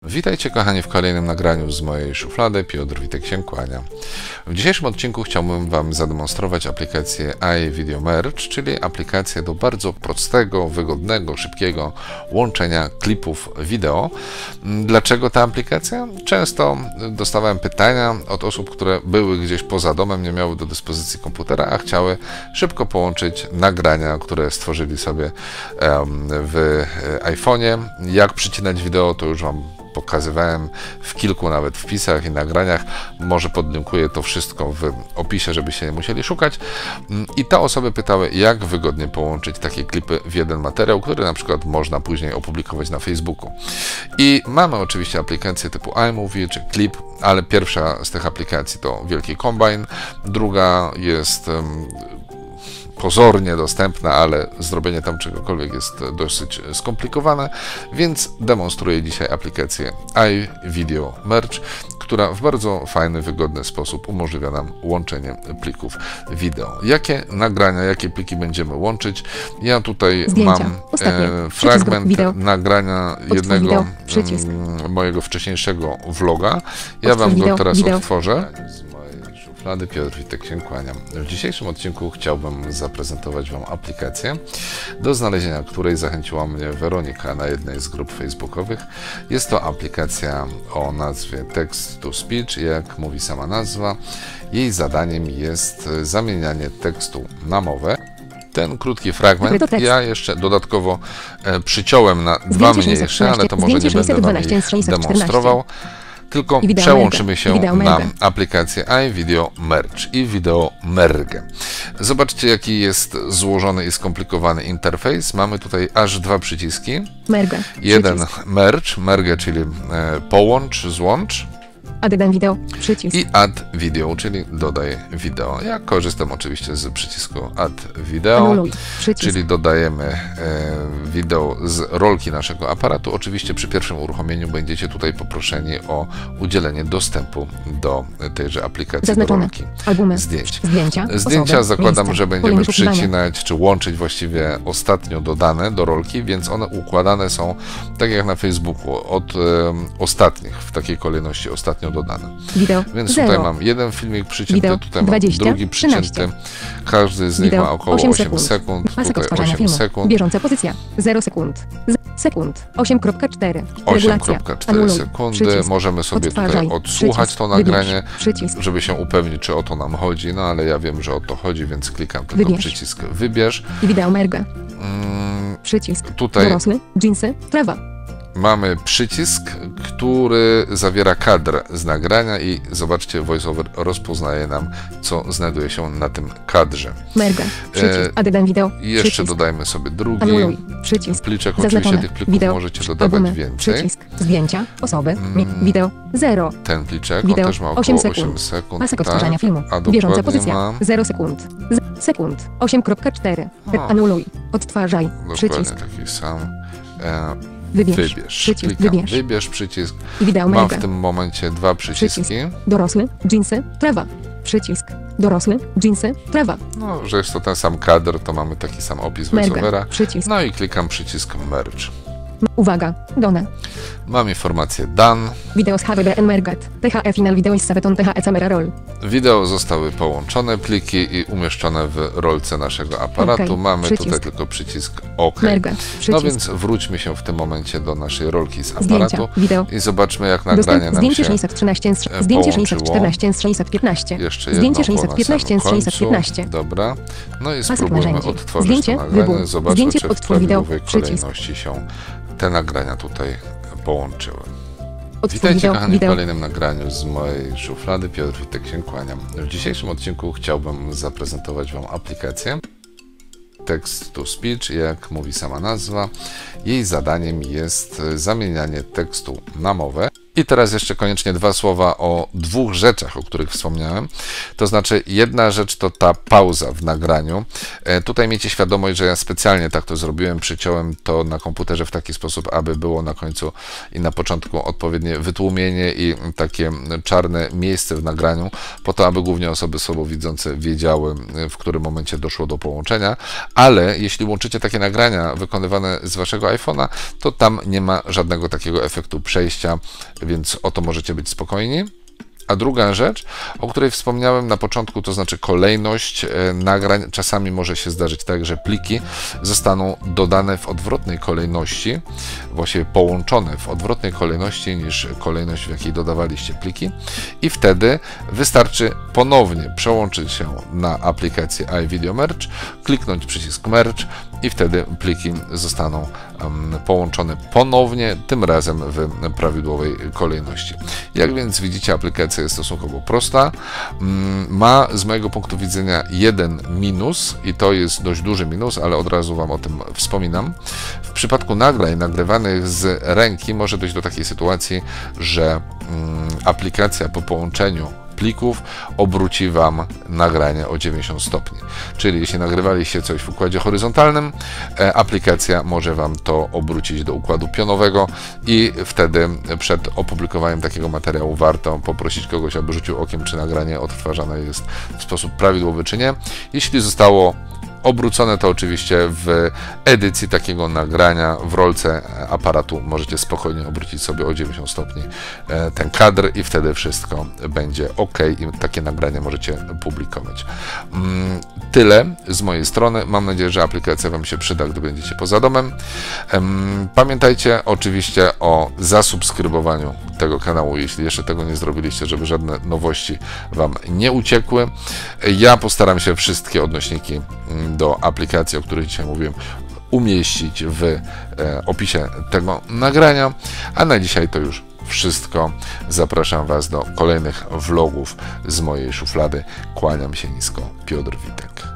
Witajcie kochani w kolejnym nagraniu z mojej szuflady. Piotr Witek się kłania. W dzisiejszym odcinku chciałbym Wam zademonstrować aplikację iVideo Merge, czyli aplikację do bardzo prostego, wygodnego, szybkiego łączenia klipów wideo. Dlaczego ta aplikacja? Często dostawałem pytania od osób, które były gdzieś poza domem, nie miały do dyspozycji komputera, a chciały szybko połączyć nagrania, które stworzyli sobie w iPhone'ie. Jak przycinać wideo, to już Wam pokazywałem w kilku nawet wpisach i nagraniach. Może podlinkuję to wszystko w opisie, żebyście nie musieli szukać. I te osoby pytały, jak wygodnie połączyć takie klipy w jeden materiał, który na przykład można później opublikować na Facebooku. I mamy oczywiście aplikacje typu iMovie czy Clip, ale pierwsza z tych aplikacji to Wielki Kombine, druga jest pozornie dostępna, ale zrobienie tam czegokolwiek jest dosyć skomplikowane, więc demonstruję dzisiaj aplikację iVideo Merge, która w bardzo fajny, wygodny sposób umożliwia nam łączenie plików wideo. Jakie nagrania, jakie pliki będziemy łączyć? Ja tutaj mam fragment nagrania jednego mojego wcześniejszego vloga. Ja Wam go teraz odtworzę. Piotr Witek się kłaniam. W dzisiejszym odcinku chciałbym zaprezentować Wam aplikację, do znalezienia której zachęciła mnie Weronika na jednej z grup facebookowych. Jest to aplikacja o nazwie Text to Speech. Jak mówi sama nazwa, jej zadaniem jest zamienianie tekstu na mowę. Ten krótki fragment ja jeszcze dodatkowo przyciąłem na dwa mniejsze, ale to może nie będę Wam ich demonstrował. Tylko przełączymy się na aplikację iVideo Merge i Video Merge. Zobaczcie, jaki jest złożony i skomplikowany interfejs. Mamy tutaj aż dwa przyciski. Jeden Merge, czyli połącz, złącz. Add video, przycisk. I Add Video, czyli dodaj wideo. Ja korzystam oczywiście z przycisku Add Video, czyli dodajemy wideo z rolki naszego aparatu. Oczywiście przy pierwszym uruchomieniu będziecie tutaj poproszeni o udzielenie dostępu do tejże aplikacji, do rolki zdjęć. Zdjęcia zakładam, że będziemy przycinać, czy łączyć właściwie ostatnio dodane do rolki, więc one układane są tak jak na Facebooku, od ostatnich, w takiej kolejności ostatnio dodane. Więc tutaj mam jeden filmik przycięty, tutaj mam drugi przycięty. Każdy z nich ma około 8 sekund. Tutaj 8 sekund. Bieżąca pozycja 0 sekund. Sekund 8,4. 8,4 sekundy. Możemy sobie tutaj odsłuchać to nagranie, żeby się upewnić, czy o to nam chodzi. No ale ja wiem, że o to chodzi, więc klikam tylko przycisk Wybierz. I wideo merge. Przycisk. Tutaj dorosły, dżinsy, trawa. Mamy przycisk, który zawiera kadr z nagrania i zobaczcie, VoiceOver rozpoznaje nam, co znajduje się na tym kadrze. Merge, przycisk, Add video, jeszcze dodajmy sobie drugi pliczek. Oczywiście tych plików możecie dodawać więcej. Przycisk, zdjęcia, osoby, wideo, 0. Ten pliczek, on też ma około 8 sekund. Pasek odtwarzania filmu, bieżąca pozycja, 0 sekund. Sekund, 8,4. Anuluj, odtwarzaj, przycisk. Dokładnie taki sam. Wybierz. Przycisk. Wybierz przycisk. Mam w tym momencie dwa przyciski. Dorosły, dżinsy, trawa. Przycisk. Dorosły, dżinsy, trawa. No, że jest to ten sam kadr, to mamy taki sam opis VoiceOvera. No i klikam przycisk Merge. Uwaga, done. Mam informację done. Videos have been merged. THE final video is saved on THE camera roll. Wideo zostały połączone, pliki i umieszczone w rolce naszego aparatu. Mamy tutaj tylko przycisk OK. No więc wróćmy się w tym momencie do naszej rolki z aparatu i zobaczmy, jak nagranie nam się 613, zdjęcie 614 z 615. Jeszcze zdjęcie jedno 615 z 615. Dobra. No i spróbujmy odtworzyć to nagranie. Zobaczmy, czy w prawidłowej kolejności się te nagrania tutaj połączyły. Witajcie kochani w kolejnym nagraniu z mojej szuflady. Piotr Witek się kłaniam. W dzisiejszym odcinku chciałbym zaprezentować Wam aplikację Text to Speech. Jak mówi sama nazwa, jej zadaniem jest zamienianie tekstu na mowę. I teraz jeszcze koniecznie 2 słowa o 2 rzeczach, o których wspomniałem. To znaczy, jedna rzecz to ta pauza w nagraniu. Tutaj miejcie świadomość, że ja specjalnie tak to zrobiłem, przyciąłem to na komputerze w taki sposób, aby było na końcu i na początku odpowiednie wytłumienie i takie czarne miejsce w nagraniu, po to, aby głównie osoby słabowidzące wiedziały, w którym momencie doszło do połączenia, ale jeśli łączycie takie nagrania wykonywane z waszego iPhone'a, to tam nie ma żadnego takiego efektu przejścia, więc o to możecie być spokojni. A druga rzecz, o której wspomniałem na początku, to znaczy kolejność nagrań. Czasami może się zdarzyć tak, że pliki zostaną dodane w odwrotnej kolejności, właściwie połączone w odwrotnej kolejności niż kolejność, w jakiej dodawaliście pliki, i wtedy wystarczy ponownie przełączyć się na aplikację iVideo Merge, kliknąć przycisk Merge i wtedy pliki zostaną połączone ponownie, tym razem w prawidłowej kolejności. Jak więc widzicie, aplikacja jest stosunkowo prosta. Ma z mojego punktu widzenia jeden minus i to jest dość duży minus, ale od razu Wam o tym wspominam. W przypadku nagrań nagrywanych z ręki może dojść do takiej sytuacji, że aplikacja po połączeniu plików obróci Wam nagranie o 90 stopni. Czyli jeśli nagrywaliście coś w układzie horyzontalnym, aplikacja może Wam to obrócić do układu pionowego i wtedy przed opublikowaniem takiego materiału warto poprosić kogoś, aby rzucił okiem, czy nagranie odtwarzane jest w sposób prawidłowy, czy nie. Jeśli zostało obrócone, to oczywiście w edycji takiego nagrania w rolce aparatu możecie spokojnie obrócić sobie o 90 stopni ten kadr i wtedy wszystko będzie ok i takie nagranie możecie publikować. Tyle z mojej strony. Mam nadzieję, że aplikacja Wam się przyda, gdy będziecie poza domem. Pamiętajcie oczywiście o zasubskrybowaniu tego kanału, jeśli jeszcze tego nie zrobiliście, żeby żadne nowości Wam nie uciekły. Ja postaram się wszystkie odnośniki do aplikacji, o których dzisiaj mówiłem, umieścić w opisie tego nagrania, a na dzisiaj to już wszystko. Zapraszam Was do kolejnych vlogów z mojej szuflady. Kłaniam się nisko. Piotr Witek.